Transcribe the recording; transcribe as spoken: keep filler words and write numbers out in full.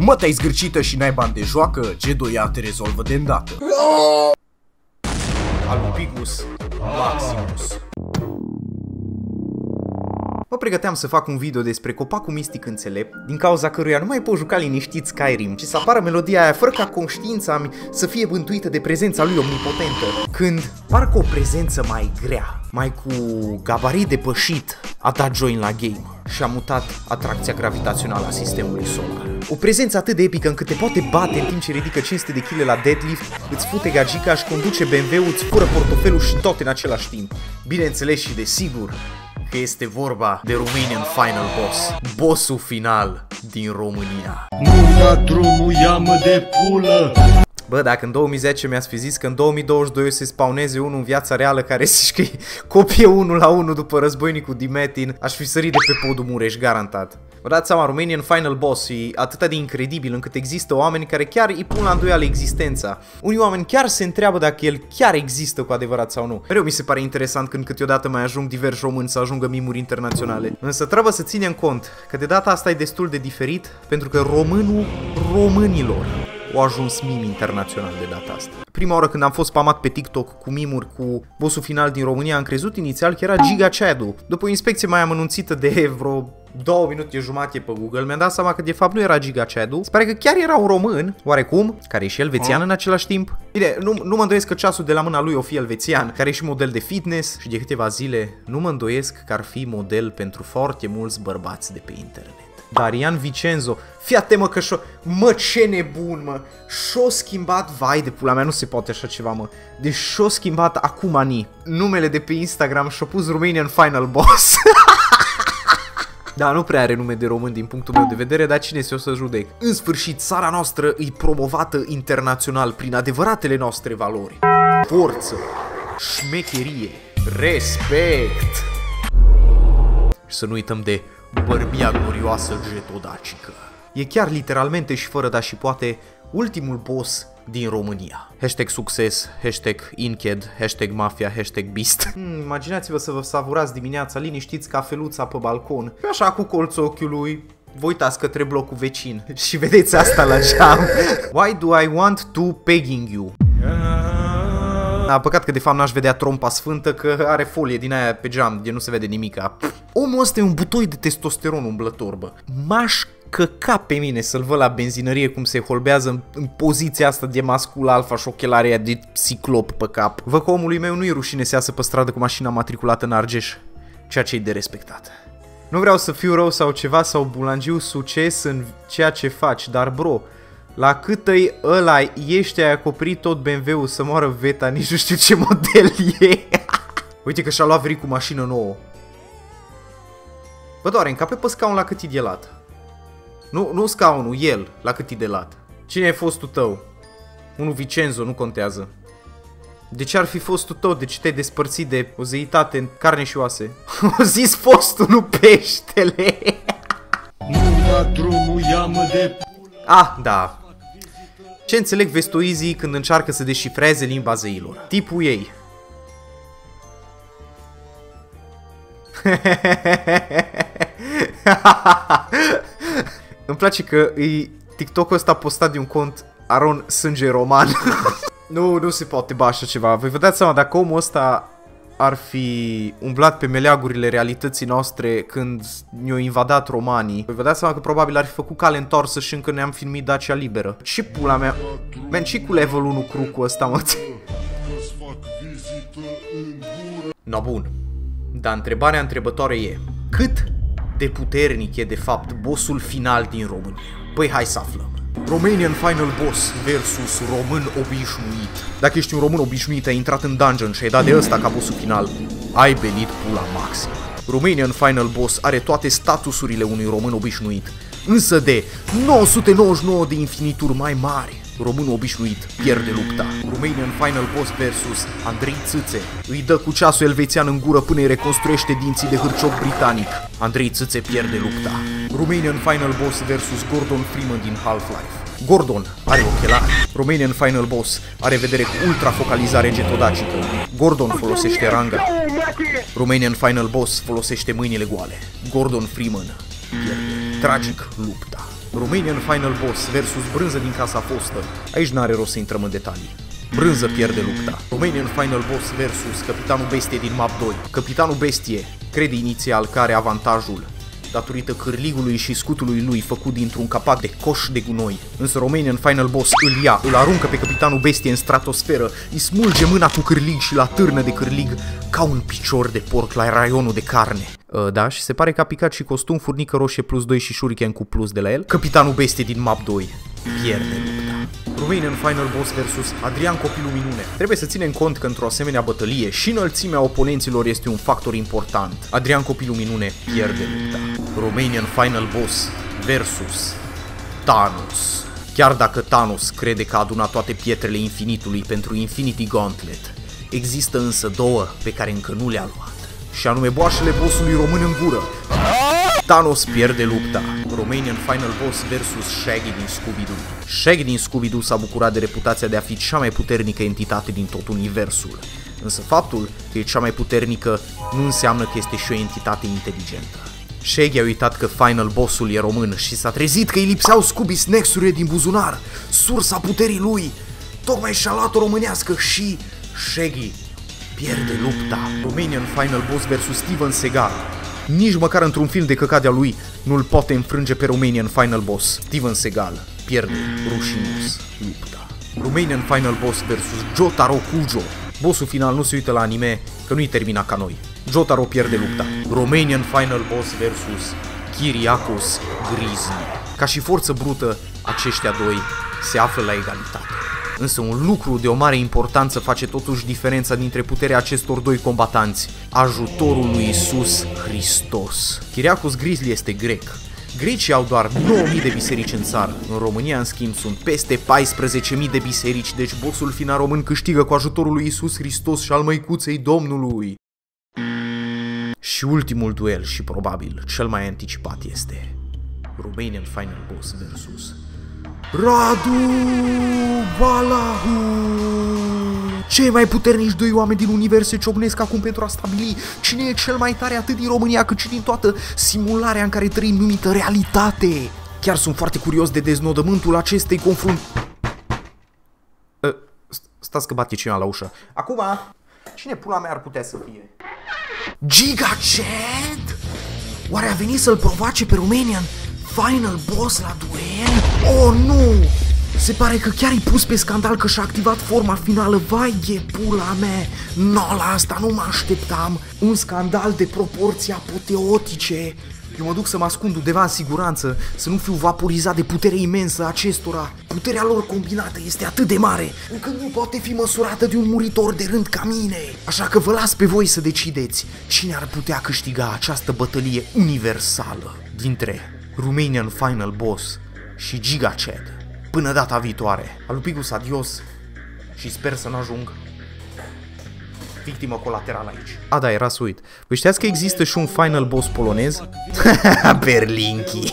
Mă, te-ai zgârcită și n-ai bani de joacă? G doi A te rezolvă de îndată. Alubigus Maximus. Mă pregăteam să fac un video despre copacul mistic înțelept, din cauza căruia nu mai pot juca liniștit Skyrim, ci să apară melodia aia fără ca conștiința mi să fie bântuită de prezența lui omnipotentă. Când parcă o prezență mai grea, mai cu gabarit depășit, a dat join la game și a mutat atracția gravitațională a sistemului solar. O prezență atât de epică încât te poate bate în timp ce ridică cinci sute de kilograme la deadlift, îți fute gagica, își conduce B M W-ul, îți fură portofelul și tot în același timp. Bineînțeles și desigur că este vorba de Romanian Final Boss, bossul final din România. Nu da drumul, ia-mă de pulă! Bă, dacă în două mii zece mi-ați fi zis că în două mii douăzeci și doi o să spawneze unul în viața reală care zici că e copie unul la unul după războinicul Dimetin, aș fi sărit de pe podul Mureș, garantat. Vă dați seama, Romanian Final Boss e atât de incredibil încât există oameni care chiar îi pun la îndoială existența. Unii oameni chiar se întreabă dacă el chiar există cu adevărat sau nu. Mereu mi se pare interesant când câteodată mai ajung diversi români să ajungă mimuri internaționale. Însă trebuie să ținem cont că de data asta e destul de diferit, pentru că românul românilor o ajuns meme internațional de data asta. Prima oară când am fost spamat pe TikTok cu mimuri cu bossul final din România, am crezut inițial că era Giga Chadu. După o inspecție mai amănunțită de vreo două minute jumate pe Google, mi-am dat seama că de fapt nu era Giga Chadu. Se pare că chiar era un român, oarecum, care e și elvețian în același timp. Bine, nu, nu mă îndoiesc că ceasul de la mâna lui o fi elvețian, care e și model de fitness și de câteva zile nu mă îndoiesc că ar fi model pentru foarte mulți bărbați de pe internet. Darian Vicenzo, fii atent mă că și-o... Mă, ce nebun, mă! Și-o schimbat, vai de pula mea, nu se poate așa ceva, mă. Deci și-o schimbat acum ani numele de pe Instagram și-o pus Romanian Final Boss. Da, nu prea are nume de român din punctul meu de vedere, dar cine se o să judec? În sfârșit, țara noastră e promovată internațional prin adevăratele noastre valori. Forță, șmecherie, respect. Și să nu uităm de bărbia glorioasă Getodacică. E chiar literalmente și fără da și poate ultimul boss din România. Hashtag succes, hashtag Inked, hashtag Mafia, hashtag Beast. Hmm, imaginați-vă să vă savurați dimineața liniștiți cafeluța pe balcon, așa cu colțul ochiului, vă uitați către blocul vecin și vedeți asta la geam. Why do I want to pegging you? Da, păcat că de fapt n-aș vedea trompa sfântă, că are folie din aia pe geam, de nu se vede nimica. Omul ăsta e un butoi de testosteron umblător, bă. M-aș căca pe mine să-l văd la benzinărie cum se holbează în, în poziția asta de mascul alfa și ochelarea de ciclop pe cap. Văd că omului meu nu-i rușine să iasă pe stradă cu mașina matriculată în Argeș, ceea ce e de respectat. Nu vreau să fiu rău sau ceva sau bulangiu succes în ceea ce faci, dar bro, la cât-i ăla, ești ai acoperit tot B M W-ul să moară Veta, nici nu știu ce model e. Uite că și-a luat Veric cu mașină nouă. Bă, doare, încape pe scaun la cât e de lat. Nu, nu scaunul, el, la cât e de lat. Cine e fostul tău? Unul Vicenzo, nu contează. De ce ar fi fostul tău? De ce te-ai despărțit de o zeitate în carne și oase? O zis fostul, nu peștele. Nu da drumul, ia-mă de... Ah, da. Ce înțeleg vestoizii când încearcă să deșifreze limba zeilor? Tipul ei. Îmi place că e TikTok-ul ăsta postat de un cont Aron Sânge Roman. Nu, nu se poate ba așa ceva. Voi vă dați seama, dacă omul ăsta ar fi umblat pe meleagurile realității noastre când ne-au invadat romanii, voi vă dați seama că probabil ar fi făcut cale întoarsă și încă ne-am filmit Dacia liberă. Ce pula mea? Man, ce cu level unu crucul ăsta, mă? No, bun. Dar întrebarea întrebătoare e: cât de puternic e de fapt bossul final din România? Păi hai să aflăm. Romanian Final Boss versus român obișnuit. Dacă ești un român obișnuit, ai intrat în dungeon și ai dat de ăsta ca bossul final, ai venit pula maxim. Romanian Final Boss are toate statusurile unui român obișnuit, însă de nouă sute nouăzeci și nouă de infinituri mai mari. Românul obișnuit pierde lupta. Romanian Final Boss versus Andrei Țâțe. Îi dă cu ceasul elvețian în gură până îi reconstruiește dinții de hârcioc britanic. Andrei Țâțe pierde lupta. Romanian Final Boss versus Gordon Freeman din Half-Life. Gordon are ochelari. Romanian Final Boss are vedere cu ultrafocalizare getodacică. Gordon folosește ranga. Romanian Final Boss folosește mâinile goale. Gordon Freeman pierde. Tragic lupta. Romanian Final Boss versus Brânză din Casa Fostă. Aici n-are rost să intrăm în detalii. Brânză pierde lupta. Romanian Final Boss versus Capitanul Bestie din map doi. Capitanul Bestie crede inițial că are avantajul datorită cârligului și scutului lui făcut dintr-un capac de coș de gunoi. Însă Romanian Final Boss îl ia, îl aruncă pe Capitanul Bestie în stratosferă, îi smulge mâna cu cârlig și la târnă de cârlig ca un picior de porc la raionul de carne. Uh, da, și se pare că a picat și costum, furnică roșie plus doi și shuriken cu plus de la el. Capitanul Bestie din map doi pierde lupta. Romanian Final Boss versus Adrian Copilul Minune. Trebuie să ținem cont că într-o asemenea bătălie și înălțimea oponenților este un factor important. Adrian Copilul Minune pierde lupta. Romanian Final Boss versus Thanos. Chiar dacă Thanos crede că a adunat toate pietrele infinitului pentru Infinity Gauntlet, există însă două pe care încă nu le-a luat, și anume boașele bossului român în gură. Thanos pierde lupta. Romanian Final Boss versus Shaggy din Scooby-Doo. Shaggy din Scooby-Doo s-a bucurat de reputația de a fi cea mai puternică entitate din tot universul. Însă faptul că e cea mai puternică nu înseamnă că este și o entitate inteligentă. Shaggy a uitat că Final Boss-ul e român și s-a trezit că îi lipseau Scooby Snacks-urile din buzunar, sursa puterii lui. Tocmai și-a luat-o românească și Shaggy pierde lupta. Romanian Final Boss versus Steven Seagal. Nici măcar într-un film de căcat de-a lui nu-l poate înfrânge pe Romanian Final Boss. Steven Seagal pierde rușinos lupta. Romanian Final Boss versus Jotaro Kujo. Bossul final nu se uită la anime, că nu-i termina ca noi. Jotaro pierde lupta. Romanian Final Boss versus Kyriakos Grizzly. Ca și forță brută, aceștia doi se află la egalitate. Însă un lucru de o mare importanță face totuși diferența dintre puterea acestor doi combatanți: ajutorul lui Iisus Hristos. Kyriakos Grizzly este grec. Grecii au doar nouă mii de biserici în țară. În România, în schimb, sunt peste paisprezece mii de biserici, deci bossul final român câștigă cu ajutorul lui Iisus Hristos și al măicuței Domnului. Și ultimul duel, și probabil cel mai anticipat, este Romanian Final Boss versus Radu Balahu. Cei mai puternici doi oameni din univers se ciocnesc acum pentru a stabili cine e cel mai tare atât din România cât și din toată simularea în care trăim numită realitate. Chiar sunt foarte curios de deznodământul acestei confrunt... Uh, stați că bate cineva la ușă. Acum, cine pula mea ar putea să fie? Giga Chad? Oare a venit să-l provoace pe Romanian Final Boss la duel? Oh, nu! Se pare că chiar i pus pe scandal că și-a activat forma finală. Vai de pula mea! No, la asta nu mă așteptam. Un scandal de proporții apoteotice. Eu mă duc să mă ascund undeva în siguranță, să nu fiu vaporizat de puterea imensă a acestora. Puterea lor combinată este atât de mare, încât nu poate fi măsurată de un muritor de rând ca mine. Așa că vă las pe voi să decideți cine ar putea câștiga această bătălie universală dintre Romanian Final Boss și Giga Chad. Până data viitoare, Alupigus adios și sper să nu ajung victimă colaterală aici. A, da, era să uit. Vă știați că există și un Final Boss polonez? Berlinki!